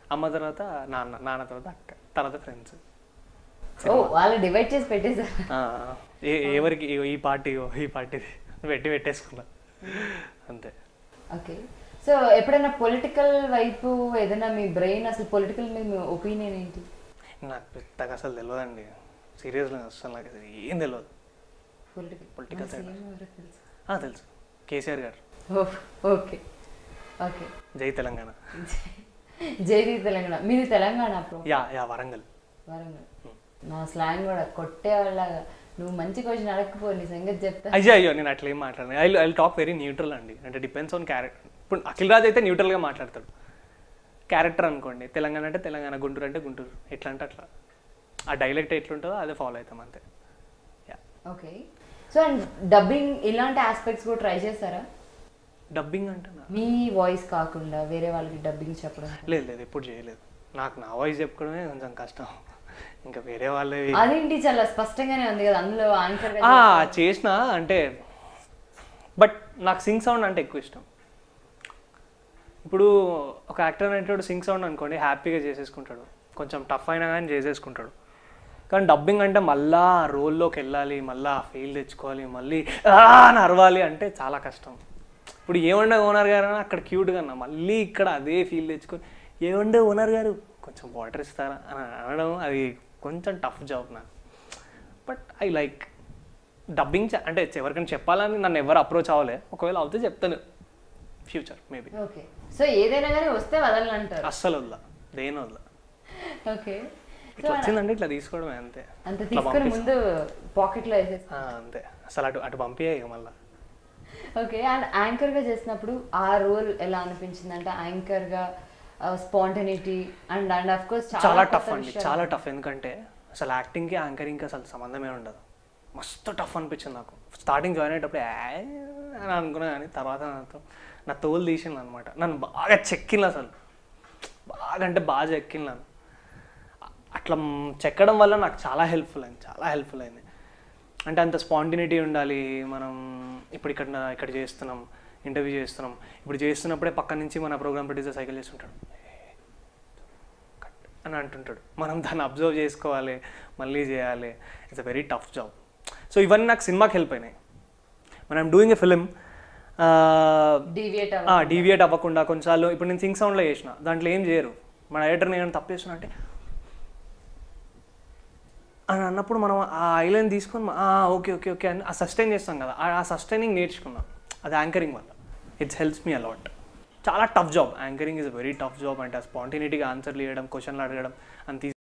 అమ్మ తర్వాత నాన్న, నాన్న తర్వాత అక్క, తర్వాత ఫ్రెండ్స్. వాళ్ళు డివైడ్ చేసి పెట్టేశారు. ఎవరికి ఈ పార్టీ పెట్టేసుకున్నా అంతే. ఓకే. సో ఎప్పుడైనా పొలిటికల్ వైపు ఏదైనా మీ బ్రెయిన్ అసలు పొలిటికల్ మీద మీ ఒపీనియన్ ఏంటి? నాకు పెద్దగా అసలు తెలియదండి, సీరియస్గా అసలు నాకు అసలు ఏం తెలియదు పొలిటికల్ సైడ్. తెలుసు, కేసీఆర్ గారు. Okay okay. జై తెలంగాణ. జై తెలంగాణ. మీది తెలంగాణ? యా వరంగల్. వరంగల్. నా స్లాంగ్ కూడా కొట్టేవాళ్ళగా. నువ్వు మంచి క్వశ్చన్ అడగకపో, నీ సంగతి చెప్తా. అయ్యో నేను అట్లా ఏం మాట్లాడను. ఐ టాక్ వెరీ న్యూట్రల్ అండి, అంటే డిపెండ్స్ ఆన్ క్యారెక్టర్. ఇప్పుడు అఖిల్ రాజ్ అయితే న్యూట్రల్గా మాట్లాడతాడు. క్యారెక్టర్ అనుకోండి, తెలంగాణ అంటే తెలంగాణ, గుంటూరు అంటే గుంటూరు, ఎట్లా అంటే అట్లా. ఆ డైలెక్ట్ ఎట్లుంటుందో అదే ఫాలో అవుతాం అంతే. ఓకే. సో అండ్ డబ్బింగ్ ఇలాంటి ఆస్పెక్ట్స్ కూడా ట్రై చేస్తారా? డబ్బింగ్ అంటే మీ వాయిస్ కాకుండా వేరే వాళ్ళకి డబ్బింగ్ చెప్పడం? లేదు, ఎప్పుడు చేయలేదు. నాకు నా వాయిస్ చెప్పుకోవడమే కొంచెం కష్టం, ఇంకా వేరే వాళ్ళే. అదేంటి, చాలా స్పష్టంగానే ఉంది కదా అందులో యాంకర్ చేసిన. అంటే బట్ నాకు సింగ్ సౌండ్ అంటే ఎక్కువ ఇష్టం. ఇప్పుడు ఒక యాక్టర్ అనేటోడు సింగ్ సౌండ్ అనుకోండి, హ్యాపీగా చేసేసుకుంటాడు, కొంచెం టఫ్ అయినా కానీ చేసేసుకుంటాడు. కానీ డబ్బింగ్ అంటే మళ్ళా రోల్లోకి వెళ్ళాలి, మళ్ళీ ఫెయిల్ తెచ్చుకోవాలి, మళ్ళీ అని అరవాలి అంటే చాలా కష్టం. ఇప్పుడు ఏమండే ఓనర్ గారు అని అక్కడ క్యూట్గా అన్నా, మళ్ళీ ఇక్కడ అదే ఫీల్ తెచ్చుకొని ఏమండే ఓనర్ గారు కొంచెం వాటర్ ఇస్తారా అని అనడం, అది కొంచెం టఫ్ జాబ్ నాకు. But I like dubbing. అంటే ఎవరికైనా చెప్పాలని నన్ను ఎవరు అప్రోచ్ అవ్వలే, ఒకవేళ అవుతే చెప్తాను ఫ్యూచర్ మేబీ. ఓకే. సో ఏదైనా కానీ వస్తే వదలంటారు? అస్సలు వదల, దేని వదల. ఓకే. ఇట్లా వచ్చిందంటే ఇట్లా తీసుకోవడమే అంతే. అంత తీసుకొని ముందు పాకెట్లో వేసేస్తా అంతే. అసలు అటు పంపించే ఇక మళ్ళీ. ఓకే. అండ్ యాంకర్గా చేసినప్పుడు ఆ రోల్ ఎలా అనిపించింది? అంటే యాంకర్గా స్పాంటనిటీ అండ్ ఆఫ్ కోర్స్ చాలా టఫ్ అండి, చాలా టఫ్. ఎందుకంటే అసలు యాక్టింగ్కి యాంకరింగ్కి అసలు సంబంధమే ఉండదు. మస్తు టఫ్ అనిపించింది నాకు. స్టార్టింగ్ జాయిన్ అయ్యేటప్పుడు అని అనుకున్నా, కానీ తర్వాత నా తోలు తీసింది అనమాట. నన్ను బాగా చెక్కింది, అసలు బాగా అంటే బాగా చెక్కింది. అట్లా చెక్కడం వల్ల నాకు చాలా హెల్ప్ఫుల్ అయింది. అంటే అంత స్పాంటినిటీ ఉండాలి. మనం ఇప్పుడు ఇక్కడ చేస్తున్నాం, ఇంటర్వ్యూ చేస్తున్నాం, ఇప్పుడు చేస్తున్నప్పుడే పక్క నుంచి మన ప్రోగ్రామ్ ప్రొడ్యూసర్ సైకిల్ చేస్తుంటాడు కట్ అని అంటుంటాడు. మనం దాన్ని అబ్జర్వ్ చేసుకోవాలి, మళ్ళీ చేయాలి. It's a very tough job. So ఇవన్నీ నాకు సినిమాకి హెల్ప్ అయినాయి. మనం డూయింగ్ ఎ ఫిలిం డీవియేట్ అవ్వకుండా కొన్నిసార్లు. ఇప్పుడు నేను సింగ్ సౌండ్లో చేసిన, దాంట్లో ఏం చేయరు. మన ఎడిటర్ నేను తప్పు చేస్తున్నా అంటే అని అన్నప్పుడు మనం ఆ ఐలైన్ తీసుకొని ఓకే ఓకే ఓకే అని ఆ సస్టైన్ చేస్తాం కదా, ఆ సస్టైనింగ్ నేర్చుకున్నాం. అది యాంకరింగ్ వల్ల. It's helps me a lot. చాలా tough job. Anchoring is a very tough job. అంటే ఆ స్పాంటినిటీగా ఆన్సర్లు ఇవ్వడం, క్వశ్చన్లు అడగడం అంత